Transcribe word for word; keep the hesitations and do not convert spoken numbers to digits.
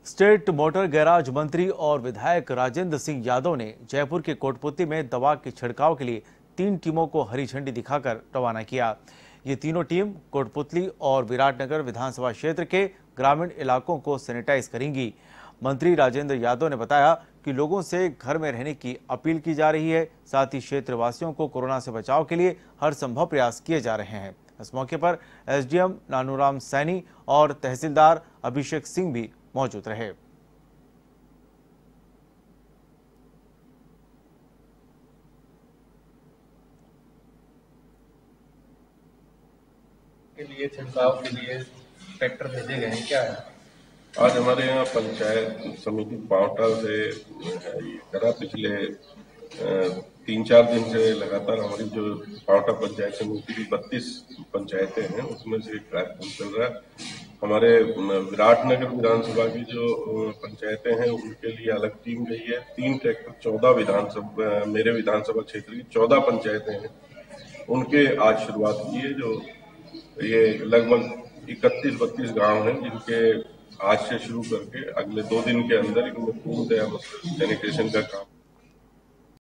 State motor garage मंत्री और विधायक राजेंद्र सिंह यादव ने जयपुर के कोटपुतली में दवा के छिड़काव के लिए तीन टीमों को हरी झंडी दिखाकर रवाना किया। ये तीनों टीम कोटपुतली और विराटनगर विधानसभा क्षेत्र के ग्रामीण इलाकों को सैनिटाइज करेंगी। मंत्री राजेंद्र यादव ने बताया कि लोगों से घर में रहने की अपील की जा रही है। साथ ही क्षेत्रवासियों को कोरोना से बचाव के लिए हर संभव प्रयास किए जा रहे हैं। इस मौके पर एसडीएम नानूराम सैनी और तहसीलदार अभिषेक सिंह भी मौजूद रहे। के लिए छिड़काव के लिए ट्रैक्टर भेजे गए हैं, क्या है? आज हमारे यहाँ पंचायत समिति पावटा से ये करा पिछले तीन चार दिन से लगातार हमारी जो पावटा पंचायत समिति की बत्तीस पंचायतें हैं उसमें से एक कार्यक्रम चल रहा है। हमारे विराटनगर विधानसभा की जो पंचायतें हैं उनके लिए अलग टीम गई है। तीन ट्रैक्टर चौदह विधानसभा मेरे विधानसभा क्षेत्र की चौदह पंचायतें हैं उनके आज शुरुआत की है। जो ये लगभग इकतीस बत्तीस गांव हैं जिनके आज से शुरू करके अगले दो दिन के अंदर इनमें पूर्णतया सैनिटेशन का काम